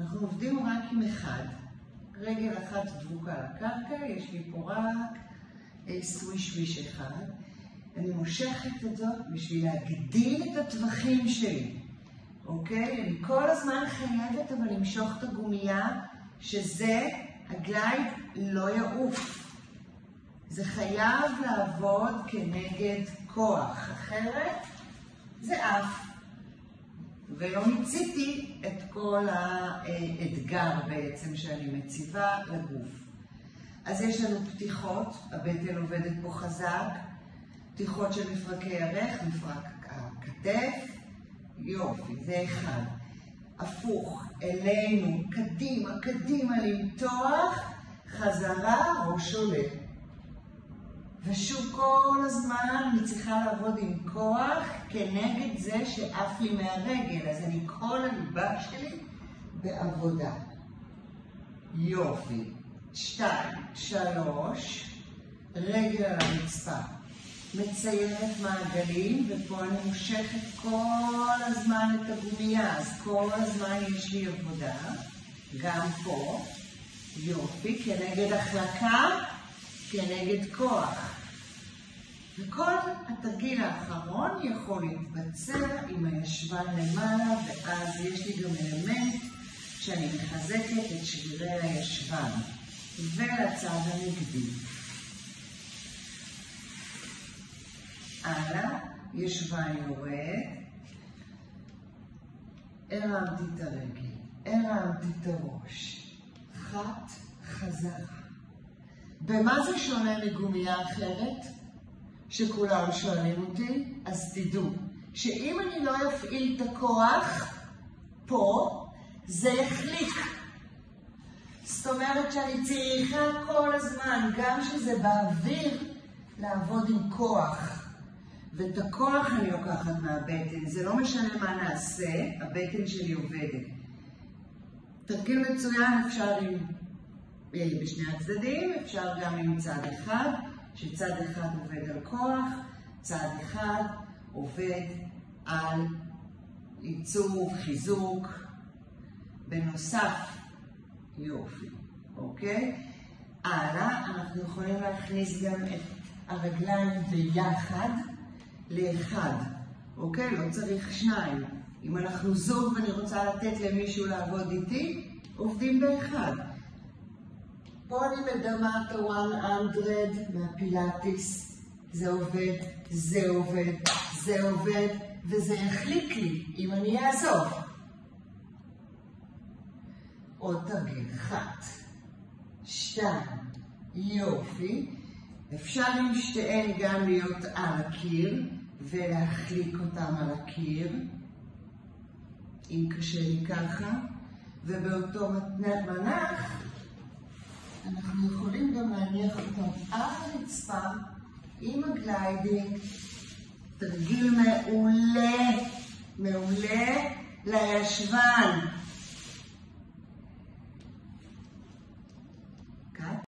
אנחנו עובדים רק עם אחד. רגל אחת דבוקה לקרקע, יש לי פה רק סוויש אחד. אני מושכת את זאת בשביל להגדיל את הטווחים שלי. אוקיי? אני כל הזמן חייבת אבל למשוך את הגומייה, שזה הגלייד לא יעוף. זה חייב לעבוד כנגד כוח, אחרת זה עף. ולא מיציתי את כל האתגר בעצם שאני מציבה לגוף. אז יש לנו פתיחות, הבטן עובדת פה חזק, פתיחות של מפרקי ירך, מפרק הכתף, יופי, זה אחד. הפוך, אלינו, קדימה, קדימה, למתוח, חזרה, ראש עולה. ושוב כל הזמן אני צריכה לעבוד עם כוח כנגד זה שעף לי מהרגל, אז אני כל הליבה שלי בעבודה. יופי. 2, 3, רגל על הרצפה. מציירת מעגלים, ופה אני מושכת כל הזמן את הגומייה, אז כל הזמן יש לי עבודה, גם פה. יופי, כנגד החלקה, כנגד כוח. וכל התרגיל האחרון יכול להתבצע עם הישבן למעלה, ואז יש לי גם אלמנט שאני מחזקת את שבירי הישבן. ולצד הנגדי. הלאה, ישבן יורד. הרמתי את הרגל, הרמתי את הראש. אחת, חזרה. במה זה שונה מגומייה אחרת? שכולם שואלים אותי, אז תדעו שאם אני לא אפעיל את הכוח פה, זה יחליק. זאת אומרת שאני צריכה כל הזמן, גם שזה באוויר, לעבוד עם כוח. ואת הכוח אני לוקחת מהבטן, זה לא משנה מה נעשה, הבטן שלי עובדת. תרגיל מצוין אפשר עם בשני הצדדים, אפשר גם עם צד אחד, שצד אחד עובד על כוח, צד אחד עובד על עיצוב, חיזוק. בנוסף, יופי, אוקיי? הלאה, אנחנו יכולים להכניס גם את הרגליים ביחד לאחד, אוקיי? לא צריך שניים. אם אנחנו זוג ואני רוצה לתת למישהו לעבוד איתי, עובדים באחד. פה אני מדמה את ה-100 מהפילאטיס. זה עובד, זה עובד, זה עובד, וזה יחליק לי אם אני אעזוב. עוד תרגיל, 1, 2, יופי. אפשר עם שתיהן גם להיות על הקיר ולהחליק אותם על הקיר, אם קשה לי ככה. ובאותו מנח אנחנו יכולים גם להניח אותם על הרצפה עם הגליידינג. תרגיל מעולה, מעולה לישבן.